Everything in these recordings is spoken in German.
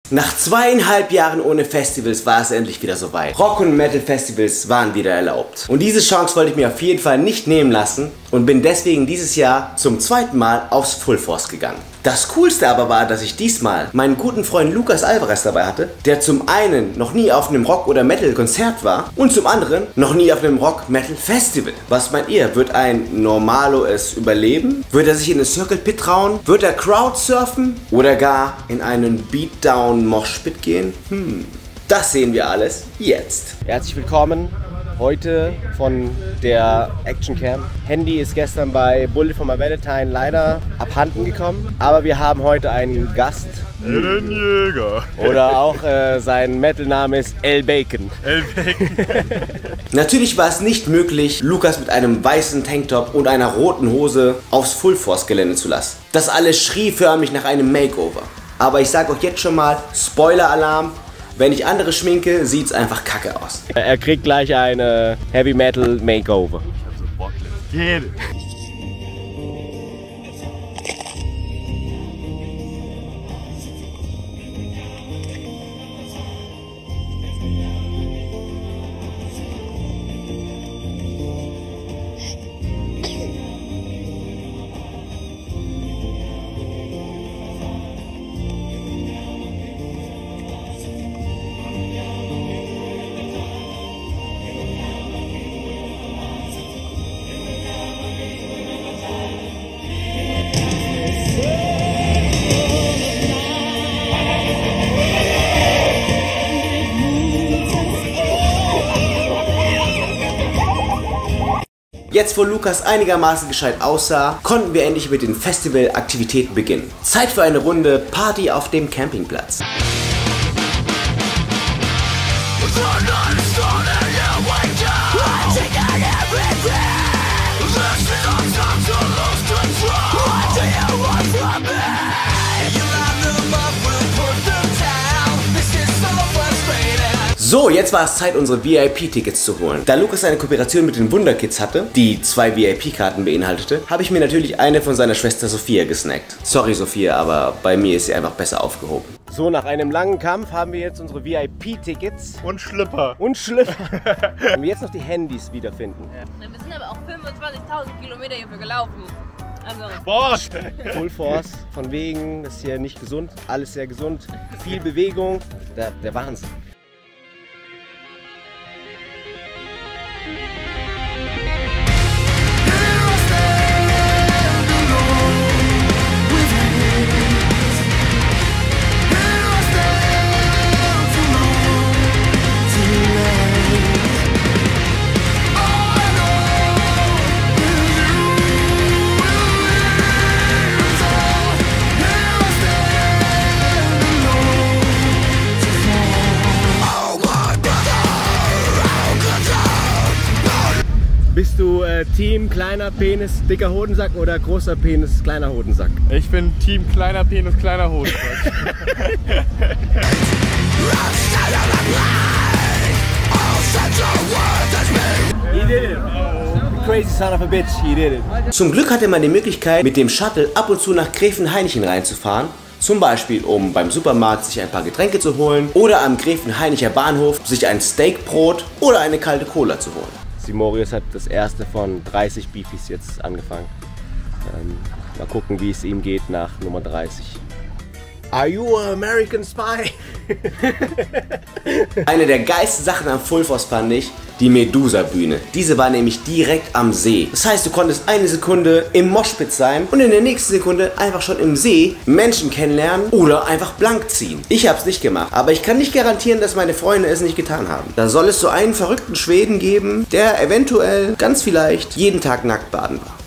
Nach 2,5 Jahren ohne Festivals war es endlich wieder soweit. Rock- und Metal-Festivals waren wieder erlaubt. Und diese Chance wollte ich mir auf jeden Fall nicht nehmen lassen und bin deswegen dieses Jahr zum zweiten Mal aufs Full Force gegangen. Das Coolste aber war, dass ich diesmal meinen guten Freund Lucas Alvarez dabei hatte, der zum einen noch nie auf einem Rock- oder Metal-Konzert war und zum anderen noch nie auf einem Rock-Metal-Festival. Was meint ihr? Wird ein Normalo es überleben? Wird er sich in den Circle Pit trauen? Wird er Crowdsurfen? Oder gar in einen Beatdown-Moshpit gehen? Das sehen wir alles jetzt. Herzlich willkommen heute von der Action Camp. Handy ist gestern bei Bullet for My Valentine leider abhanden gekommen, aber wir haben heute einen Gast. Den Jäger. Oder auch sein Metal-Name ist El Bacon. El Bacon. Natürlich war es nicht möglich, Lukas mit einem weißen Tanktop und einer roten Hose aufs Full Force Gelände zu lassen. Das alles schrie förmlich nach einem Makeover. Aber ich sag euch jetzt schon mal, Spoiler-Alarm, wenn ich andere schminke, sieht's einfach kacke aus. Er kriegt gleich eine Heavy Metal Makeover. Ich hab so Bock, let's get it. Jetzt, wo Lukas einigermaßen gescheit aussah, konnten wir endlich mit den Festivalaktivitäten beginnen. Zeit für eine Runde Party auf dem Campingplatz. So, jetzt war es Zeit, unsere VIP-Tickets zu holen. Da Lukas eine Kooperation mit den Wunderkids hatte, die 2 VIP-Karten beinhaltete, habe ich mir natürlich eine von seiner Schwester Sophia gesnackt. Sorry Sophia, aber bei mir ist sie einfach besser aufgehoben. So, nach einem langen Kampf haben wir jetzt unsere VIP-Tickets. Und Schlipper. Und Schlipper. Wenn wir jetzt noch die Handys wiederfinden. Ja. Wir sind aber auch 25.000 Kilometer hierfür gelaufen. Also. Sport! Full Force, von wegen, das ist hier nicht gesund, alles sehr gesund, viel Bewegung, der Wahnsinn. Bist du Team kleiner Penis, dicker Hodensack oder großer Penis, kleiner Hodensack? Ich bin Team kleiner Penis, kleiner Hodensack. He did it. Crazy son of a bitch, he did it. Zum Glück hatte man die Möglichkeit, mit dem Shuttle ab und zu nach Gräfenhainichen reinzufahren. Zum Beispiel, um beim Supermarkt sich ein paar Getränke zu holen oder am Gräfenhainicher Bahnhof sich ein Steakbrot oder eine kalte Cola zu holen. Simorius hat das erste von 30 Beefies jetzt angefangen. Mal gucken, wie es ihm geht nach Nummer 30. Are you an American Spy? Eine der geilsten Sachen am Full Force fand ich die Medusa-Bühne. Diese war nämlich direkt am See. Das heißt, du konntest eine Sekunde im Moshpit sein und in der nächsten Sekunde einfach schon im See Menschen kennenlernen oder einfach blank ziehen. Ich hab's nicht gemacht, aber ich kann nicht garantieren, dass meine Freunde es nicht getan haben. Da soll es so einen verrückten Schweden geben, der eventuell, ganz vielleicht, jeden Tag nackt baden war.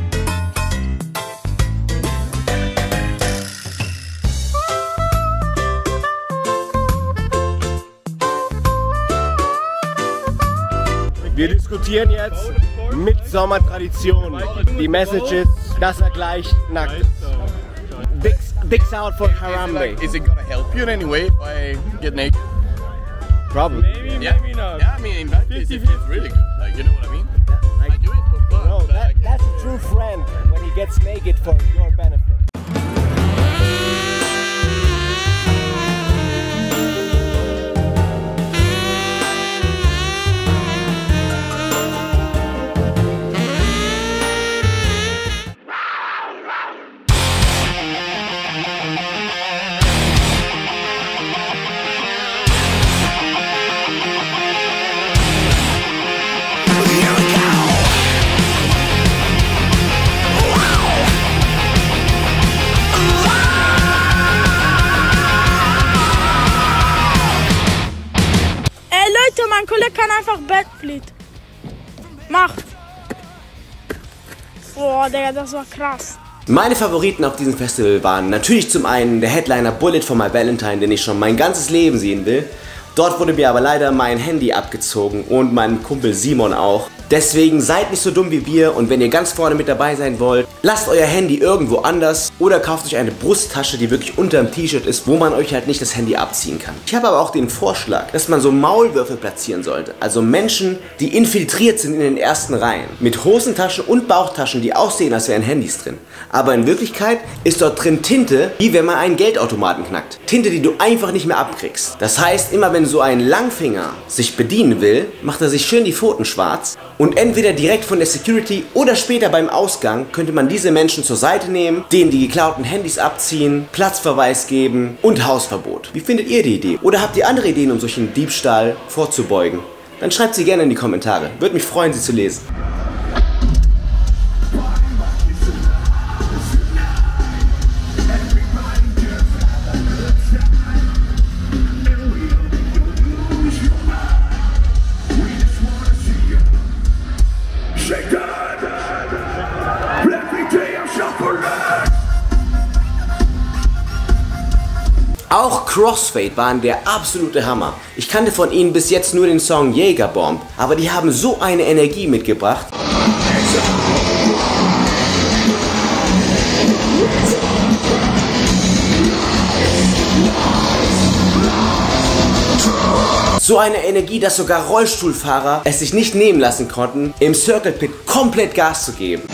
Wir diskutieren jetzt Mitsommertradition. Die Message ist, dass er gleich nackt ist. Dicks out for Harambe. Is it gonna help you in any way if I get naked? Probably. Maybe, Yeah. maybe not. Yeah, I mean, in that case, it's really good. Like, you know what I mean? I do it for fun. No, but I that's a true friend when he gets naked for your benefit. Kollege kann einfach Backflip. Macht. Boah, Digga, das war krass. Meine Favoriten auf diesem Festival waren natürlich zum einen der Headliner Bullet for My Valentine, den ich schon mein ganzes Leben sehen will. Dort wurde mir aber leider mein Handy abgezogen und mein Kumpel Simon auch. Deswegen seid nicht so dumm wie wir und wenn ihr ganz vorne mit dabei sein wollt, lasst euer Handy irgendwo anders oder kauft euch eine Brusttasche, die wirklich unterm T-Shirt ist, wo man euch halt nicht das Handy abziehen kann. Ich habe aber auch den Vorschlag, dass man so Maulwürfe platzieren sollte. Also Menschen, die infiltriert sind in den ersten Reihen. Mit Hosentaschen und Bauchtaschen, die aussehen, als wären Handys drin. Aber in Wirklichkeit ist dort drin Tinte, wie wenn man einen Geldautomaten knackt. Tinte, die du einfach nicht mehr abkriegst. Das heißt, immer wenn so ein Langfinger sich bedienen will, macht er sich schön die Pfoten schwarz. Und entweder direkt von der Security oder später beim Ausgang könnte man diese Menschen zur Seite nehmen, denen die geklauten Handys abziehen, Platzverweis geben und Hausverbot. Wie findet ihr die Idee? Oder habt ihr andere Ideen, um solchen Diebstahl vorzubeugen? Dann schreibt sie gerne in die Kommentare. Würde mich freuen, sie zu lesen. Auch Crossfade waren der absolute Hammer. Ich kannte von ihnen bis jetzt nur den Song Jägerbomb, aber die haben so eine Energie mitgebracht. So eine Energie, dass sogar Rollstuhlfahrer es sich nicht nehmen lassen konnten, im Circle Pit komplett Gas zu geben.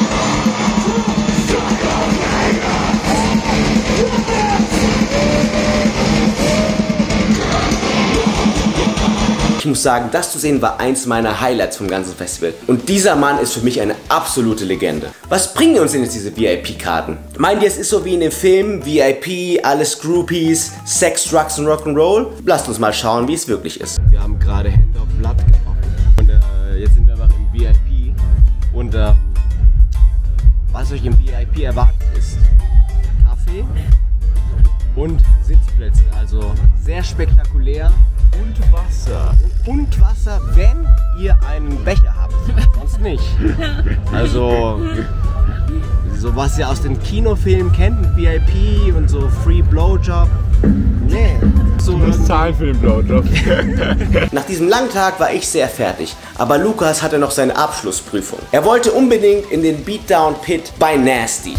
Ich muss sagen, das zu sehen war eins meiner Highlights vom ganzen Festival. Und dieser Mann ist für mich eine absolute Legende. Was bringen uns denn jetzt diese VIP-Karten? Meint ihr, es ist so wie in dem Film, VIP, alles Groupies, Sex, Drugs und Rock'n'Roll? Lasst uns mal schauen, wie es wirklich ist. Wir haben gerade Hand of Blood getroffen. Und jetzt sind wir einfach im VIP. Und was euch im VIP erwartet ist Kaffee und Sitzplätze. Also sehr spektakulär. Und Wasser. Und Wasser, wenn ihr einen Becher habt. Sonst nicht. Also, so was ihr aus den Kinofilmen kennt mit VIP und so Free Blowjob. Nee. Du musst zahlen für den Blowjob. Nach diesem langen Tag war ich sehr fertig. Aber Lukas hatte noch seine Abschlussprüfung. Er wollte unbedingt in den Beatdown Pit bei Nasty.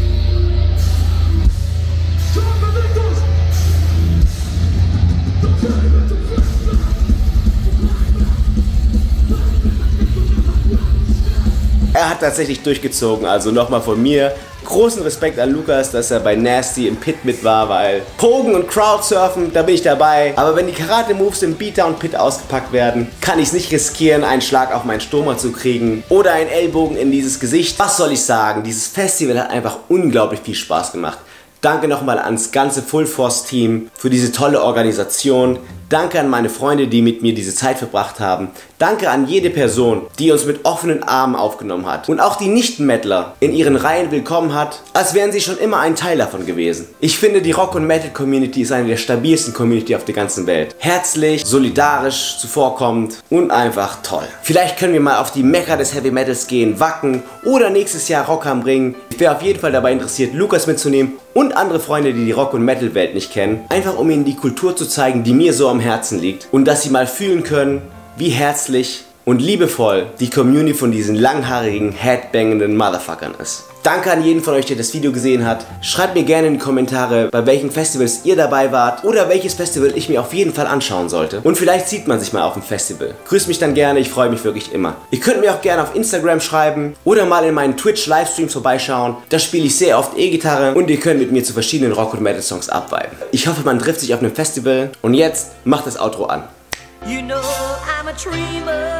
Er hat tatsächlich durchgezogen, also nochmal von mir großen Respekt an Lukas, dass er bei Nasty im Pit mit war, weil Pogen und Crowdsurfen, da bin ich dabei. Aber wenn die Karate-Moves im Beatdown-Pit ausgepackt werden, kann ich es nicht riskieren, einen Schlag auf meinen Stoma zu kriegen oder einen Ellbogen in dieses Gesicht. Was soll ich sagen? Dieses Festival hat einfach unglaublich viel Spaß gemacht. Danke nochmal ans ganze Full Force Team für diese tolle Organisation. Danke an meine Freunde, die mit mir diese Zeit verbracht haben. Danke an jede Person, die uns mit offenen Armen aufgenommen hat. Und auch die Nicht-Mettler in ihren Reihen willkommen hat, als wären sie schon immer ein Teil davon gewesen. Ich finde, die Rock- und Metal-Community ist eine der stabilsten Community auf der ganzen Welt. Herzlich, solidarisch, zuvorkommend und einfach toll. Vielleicht können wir mal auf die Mekka des Heavy Metals gehen, Wacken oder nächstes Jahr Rock am Ring. Ich wäre auf jeden Fall dabei interessiert, Lukas mitzunehmen und andere Freunde, die die Rock- und Metal-Welt nicht kennen. Einfach um ihnen die Kultur zu zeigen, die mir so am Herzen liegt. Und dass sie mal fühlen können, wie herzlich und liebevoll die Community von diesen langhaarigen, headbangenden Motherfuckern ist. Danke an jeden von euch, der das Video gesehen hat. Schreibt mir gerne in die Kommentare, bei welchen Festivals ihr dabei wart oder welches Festival ich mir auf jeden Fall anschauen sollte. Und vielleicht sieht man sich mal auf dem Festival. Grüßt mich dann gerne, ich freue mich wirklich immer. Ihr könnt mir auch gerne auf Instagram schreiben oder mal in meinen Twitch-Livestreams vorbeischauen. Da spiele ich sehr oft E-Gitarre und ihr könnt mit mir zu verschiedenen Rock- und Metal-Songs abviben. Ich hoffe, man trifft sich auf einem Festival und jetzt macht das Outro an. You know I'm a dreamer,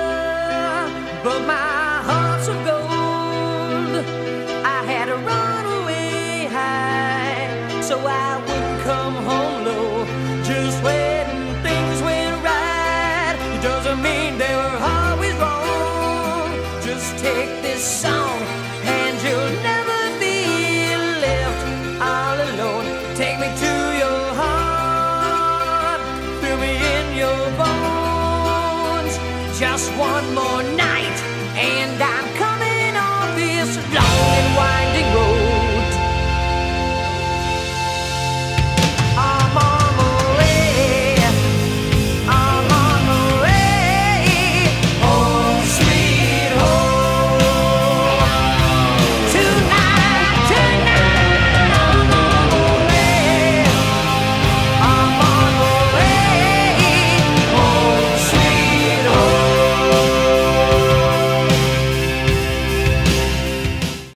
but my heart's of gold. I had to run away high, so I wouldn't come home low. Just when things went right, it doesn't mean they were always wrong. Just take this song and you'll never be left all alone. Take me to your heart, feel me in your bones. one more night.